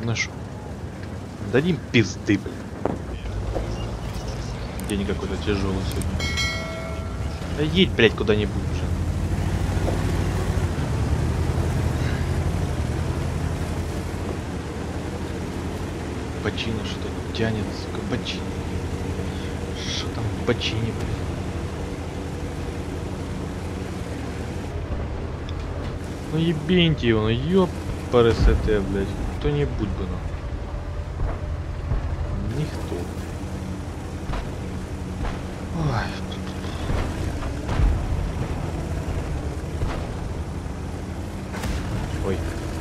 Ну шо? Дадим пизды, блин. День какой-то тяжелый сегодня. Да едь, блядь, куда-нибудь уже. Бочина что-то тянет, сука, бочина. Что там в бочине, блядь? Ну ебеньте его, ну ёпарасоте, блядь. Кто-нибудь бы нам. Никто. Ой. Ой.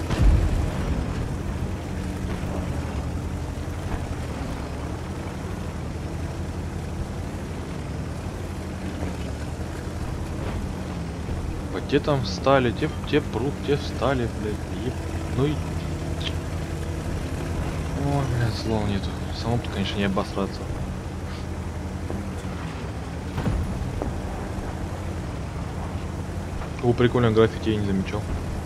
Вот те там встали, те прут, те встали, блядь. Ну и... Ой, блядь, слов нету. Самому-то, конечно, не обосраться. О, прикольно, граффити я не замечал.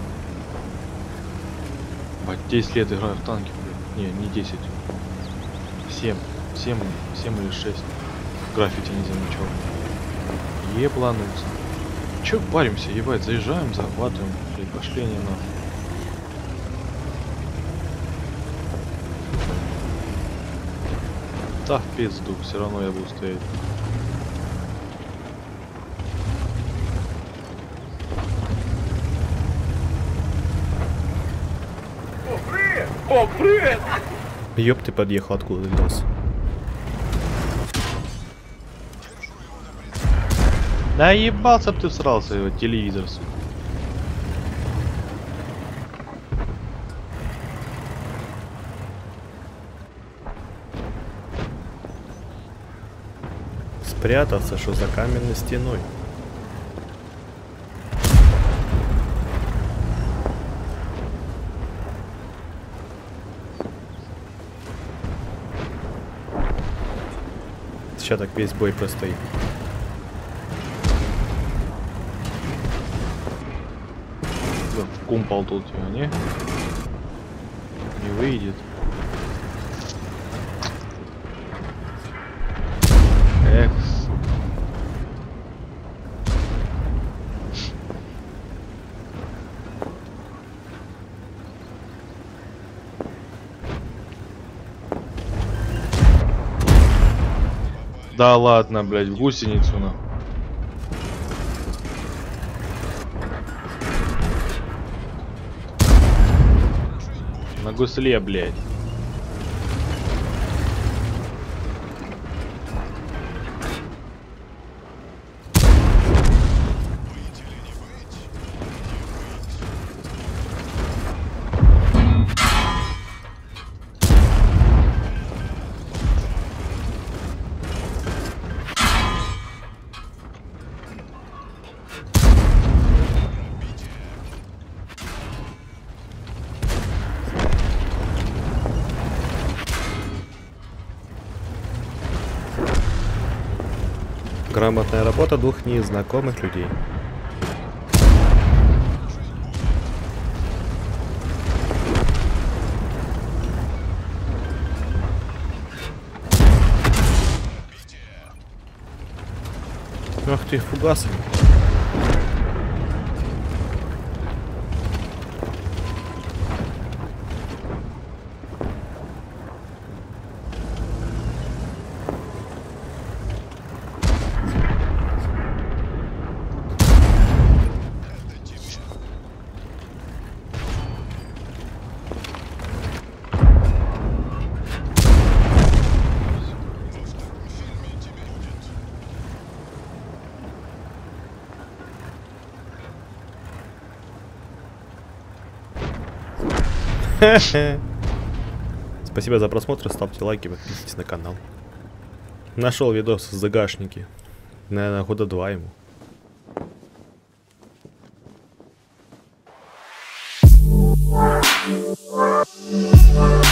Бать, 10 лет играю в танки, блядь. Не 10. 7 или 6. Граффити не замечал. Еблануться. Чё паримся, ебать, заезжаем, захватываем, блядь, пошли они нахуй. Да в пизду, все равно я буду стоять. О, привет! О, привет! Ёб, ты подъехал, откуда взялся? Да ебался б ты всрался, его телевизор, сука. Спрятаться, что за каменной стеной. Сейчас так весь бой простоит. В кумпол тут его, не? Не выйдет. Эх. Да ладно, блядь, в гусеницу на. На гусле, блядь. Грамотная работа двух незнакомых людей. Ах ты, фугасы. Спасибо за просмотр, ставьте лайки, подписывайтесь на канал. Нашел видос в загашнике. Наверное, года 2 ему.